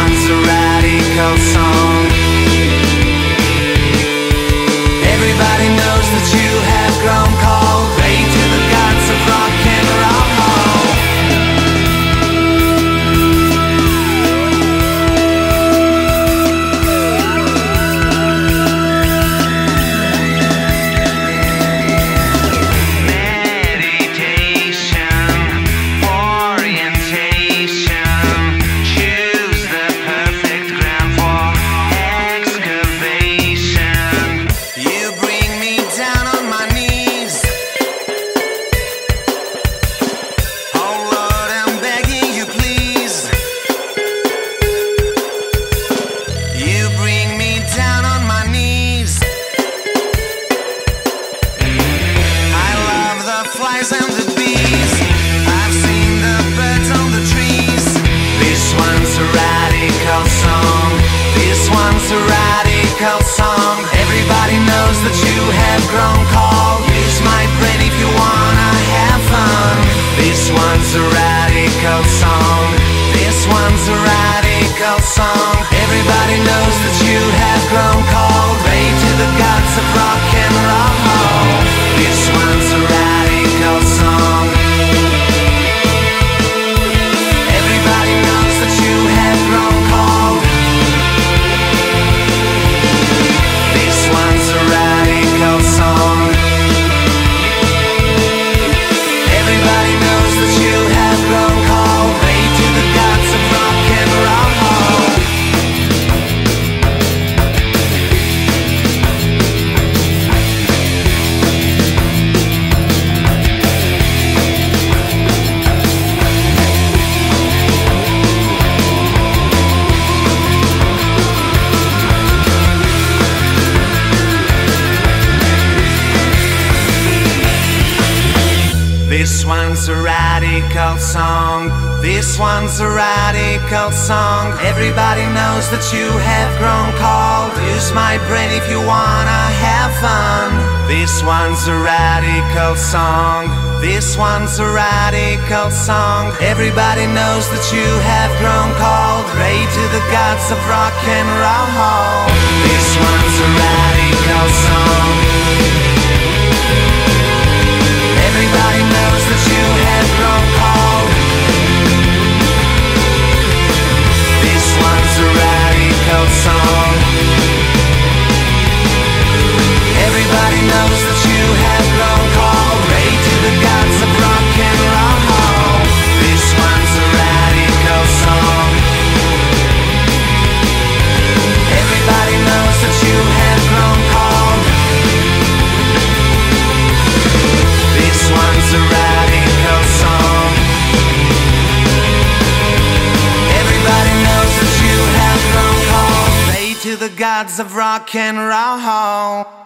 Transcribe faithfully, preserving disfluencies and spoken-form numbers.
one's a radical song. Everybody knows that you have grown cold, prey to the gods of rock and roll. Flies and the bees, I've seen the birds on the trees. This one's a radical song. This one's a radical song. Everybody knows that you have grown cold. Use my brain if you wanna have fun. This one's a radical song. This one's a radical song. Everybody knows that you have grown cold. Pray to the gods of rock and roll. This one's a radical song. Everybody knows that you have grown cold. This one's a radical song. Everybody knows that you have grown cold. Pray to the gods of rock and roll. This one's a radical song. This one's a radical song. Everybody knows that you have grown cold. Use my brain if you wanna have fun. This one's a radical song. This one's a radical song. Everybody knows that you have grown cold. Pray to the gods of rock and roll. This one's a radical song. Everybody knows that you have grown cold. This one's a radical song. Everybody knows that you have grown cold. Pray to the gods of rock and roll. This one's a radical song. Everybody knows that you have grown cold. This one's a radical song. Everybody knows that you have grown cold. Pray to the gods of rock and roll.